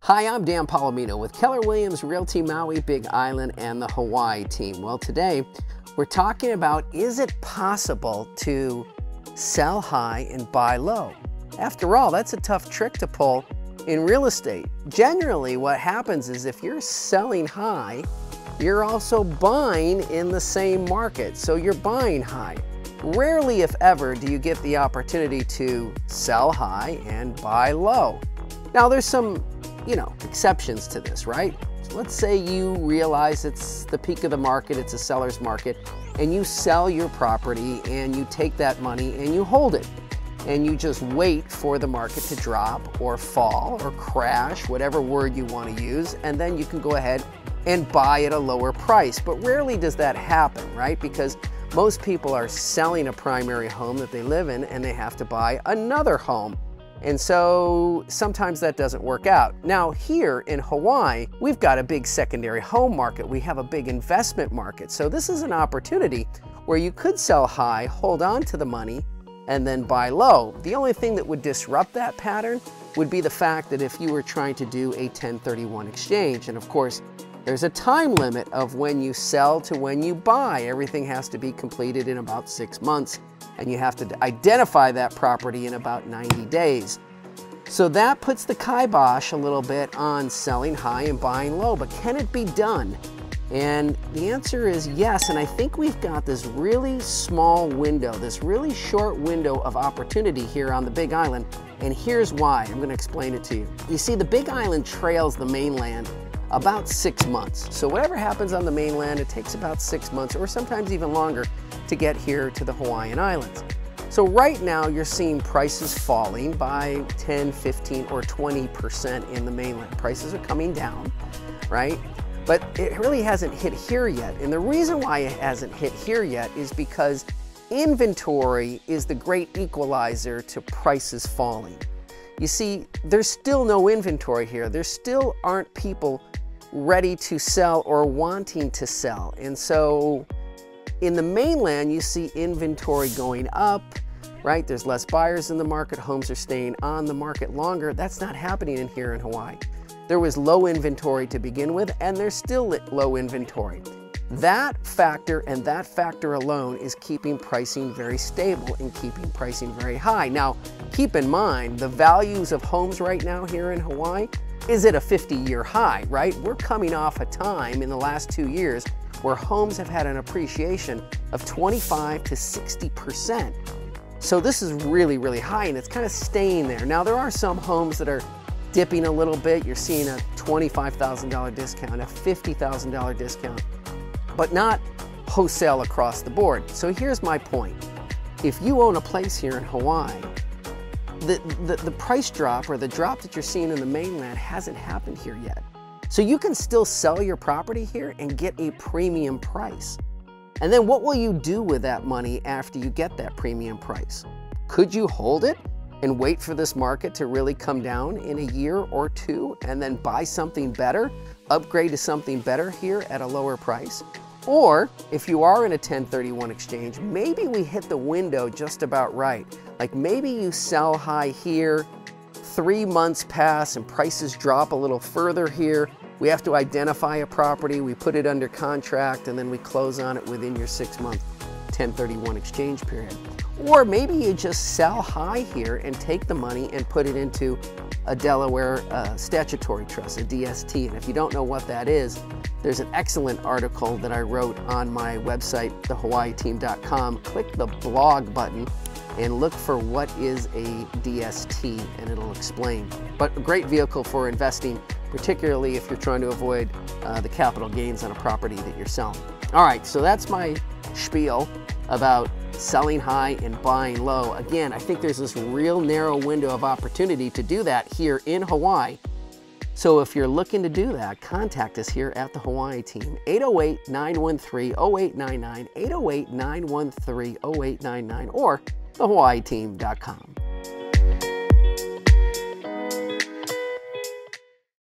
Hi, I'm Dan Polimino with Keller Williams Realty Maui, Big Island, and the Hawaii team. Well, today we're talking about, is it possible to sell high and buy low? After all, that's a tough trick to pull in real estate. Generally, what happens is if you're selling high, you're also buying in the same market. So you're buying high. Rarely, if ever, do you get the opportunity to sell high and buy low. Now, there's some exceptions to this, right? So let's say you realize it's the peak of the market, it's a seller's market, and you sell your property and you take that money and you hold it. And you just wait for the market to drop or fall or crash, whatever word you want to use, and then you can go ahead and buy at a lower price. But rarely does that happen, right? Because most people are selling a primary home that they live in and they have to buy another home. And so sometimes that doesn't work out. Now here in Hawaii, we've got a big secondary home market. We have a big investment market. So this is an opportunity where you could sell high, hold on to the money, and then buy low. The only thing that would disrupt that pattern would be the fact that if you were trying to do a 1031 exchange, and of course, there's a time limit of when you sell to when you buy. Everything has to be completed in about 6 months, and you have to identify that property in about 90 days. So that puts the kibosh a little bit on selling high and buying low, but can it be done? And the answer is yes, and I think we've got this really small window, this really short window of opportunity here on the Big Island, and here's why. I'm going to explain it to you. You see, the Big Island trails the mainland about 6 months. So whatever happens on the mainland, it takes about 6 months or sometimes even longer to get here to the Hawaiian Islands. So right now you're seeing prices falling by 10, 15, or 20% in the mainland. Prices are coming down, right? But it really hasn't hit here yet. And the reason why it hasn't hit here yet is because inventory is the great equalizer to prices falling. You see, there's still no inventory here. There still aren't people ready to sell or wanting to sell. And so in the mainland, you see inventory going up, right? There's less buyers in the market. Homes are staying on the market longer. That's not happening in here in Hawaii. There was low inventory to begin with, and there's still low inventory. That factor and that factor alone is keeping pricing very stable and keeping pricing very high. Now, keep in mind, the values of homes right now here in Hawaii is at a 50-year high, right? We're coming off a time in the last 2 years where homes have had an appreciation of 25 to 60%. So this is really, really high, and it's kind of staying there. Now, there are some homes that are dipping a little bit. You're seeing a $25,000 discount, a $50,000 discount, but not wholesale across the board. So here's my point. If you own a place here in Hawaii, the price drop or the drop that you're seeing in the mainland hasn't happened here yet. So you can still sell your property here and get a premium price. And then what will you do with that money after you get that premium price? Could you hold it and wait for this market to really come down in a year or two and then buy something better, upgrade to something better here at a lower price? Or if you are in a 1031 exchange, maybe we hit the window just about right. Like maybe you sell high here, 3 months pass and prices drop a little further here. We have to identify a property, we put it under contract, and then we close on it within your 6-month 1031 exchange period. Or maybe you just sell high here and take the money and put it into a Delaware statutory trust, a DST. And if you don't know what that is, there's an excellent article that I wrote on my website, thehawaiiteam.com. Click the blog button and look for what is a DST, and it'll explain. But a great vehicle for investing, particularly if you're trying to avoid the capital gains on a property that you're selling. All right, so that's my spiel about selling high and buying low. Again, I think there's this real narrow window of opportunity to do that here in Hawaii. So if you're looking to do that, contact us here at the Hawaii team, 808-913-0899, 808-913-0899, or thehawaiiteam.com.